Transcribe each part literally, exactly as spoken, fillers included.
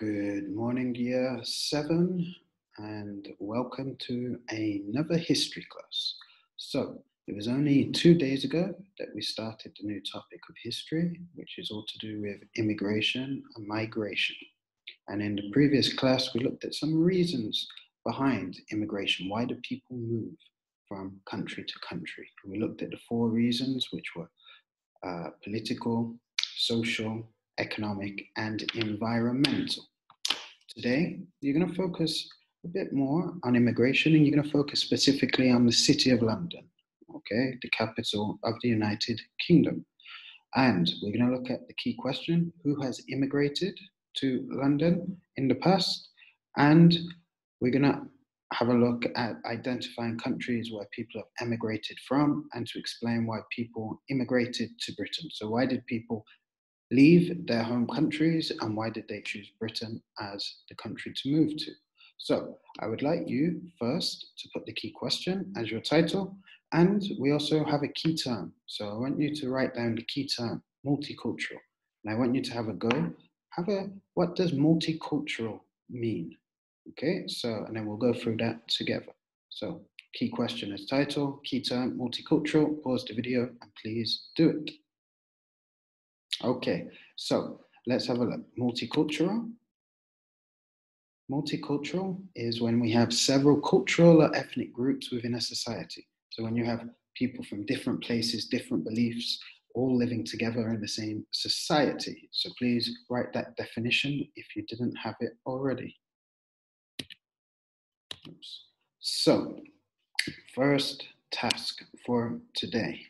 Good morning, year seven, and welcome to another history class. So, it was only two days ago that we started the new topic of history, which is all to do with immigration and migration. And in the previous class, we looked at some reasons behind immigration. Why do people move from country to country? And we looked at the four reasons, which were uh, political, social, economic, and environmental. Today, you're going to focus a bit more on immigration, and you're going to focus specifically on the City of London, okay, the capital of the United Kingdom. And we're going to look at the key question: who has immigrated to London in the past? And we're going to have a look at identifying countries where people have emigrated from, and to explain why people immigrated to Britain. So why did people leave their home countries, and why did they choose Britain as the country to move to? So I would like you first to put the key question as your title, and we also have a key term. So I want you to write down the key term, multicultural. And I want you to have a go. Have a, what does multicultural mean? Okay, so, and then we'll go through that together. So key question as title, key term, multicultural. Pause the video and please do it. Okay, so let's have a look. Multicultural. Multicultural is when we have several cultural or ethnic groups within a society. So when you have people from different places, different beliefs, all living together in the same society. So please write that definition if you didn't have it already. Oops. So, first task for today.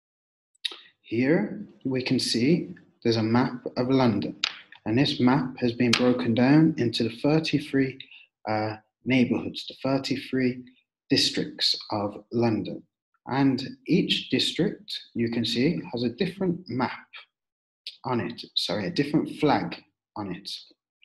Here we can see there's a map of London, and this map has been broken down into the thirty-three uh, neighbourhoods, the thirty-three districts of London. And each district, you can see, has a different map on it, sorry, a different flag on it.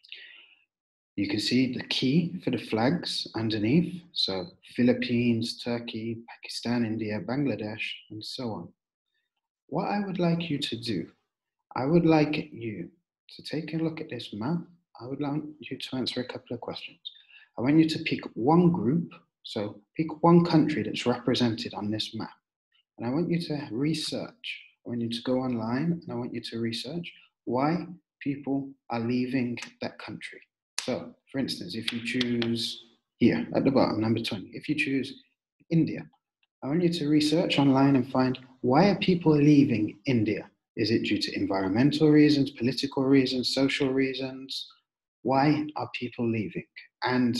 You can see the key for the flags underneath, so Philippines, Turkey, Pakistan, India, Bangladesh, and so on. What I would like you to do, I would like you to take a look at this map. I would like you to answer a couple of questions. I want you to pick one group, so pick one country that's represented on this map. And I want you to research. I want you to go online, and I want you to research why people are leaving that country. So, for instance, if you choose here at the bottom, number twenty, if you choose India, I want you to research online and find, why are people leaving India? Is it due to environmental reasons, political reasons, social reasons? Why are people leaving? And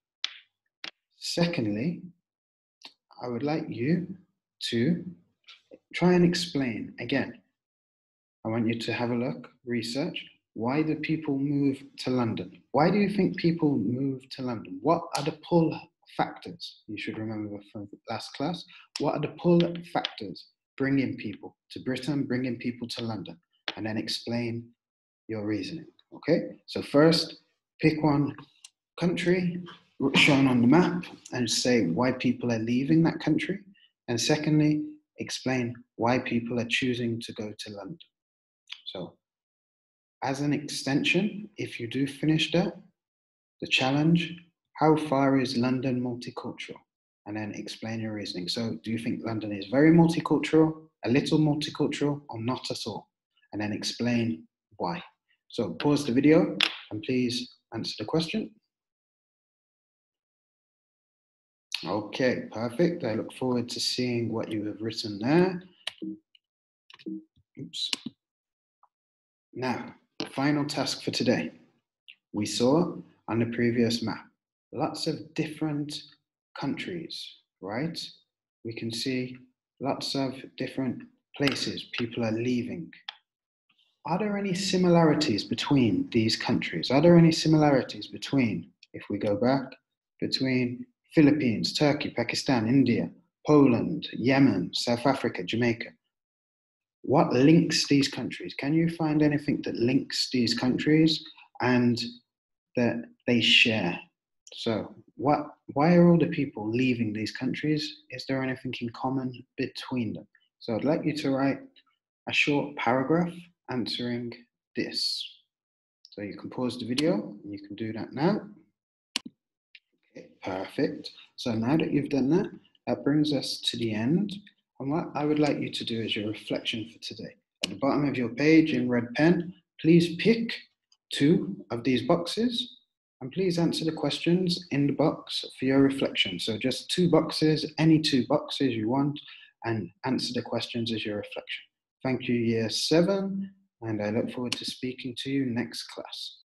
secondly, I would like you to try and explain again. I want you to have a look, research. Why do people move to London? Why do you think people move to London? What are the pull factors? You should remember from last class. What are the pull factors bringing people to Britain, bringing people to London? And then explain your reasoning, okay? So first, pick one country shown on the map and say why people are leaving that country. And secondly, explain why people are choosing to go to London. So, as an extension, if you do finish that, the challenge, how far is London multicultural? And then explain your reasoning. So do you think London is very multicultural, a little multicultural, or not at all? And then explain why. So pause the video and please answer the question. Okay, perfect. I look forward to seeing what you have written there. Oops. Now, the final task for today. We saw on the previous map lots of different countries, right? We can see lots of different places people are leaving. Are there any similarities between these countries? Are there any similarities between, if we go back, between Philippines, Turkey, Pakistan, India, Poland, Yemen, South Africa, Jamaica? What links these countries? Can you find anything that links these countries and that they share? So what, why are all the people leaving these countries? Is there anything in common between them? So I'd like you to write a short paragraph answering this. So you can pause the video, and you can do that now. Okay, perfect. So now that you've done that, that brings us to the end. And what I would like you to do is your reflection for today. At the bottom of your page in red pen, please pick two of these boxes and please answer the questions in the box for your reflection. So just two boxes, any two boxes you want, and answer the questions as your reflection. Thank you, year seven, and I look forward to speaking to you next class.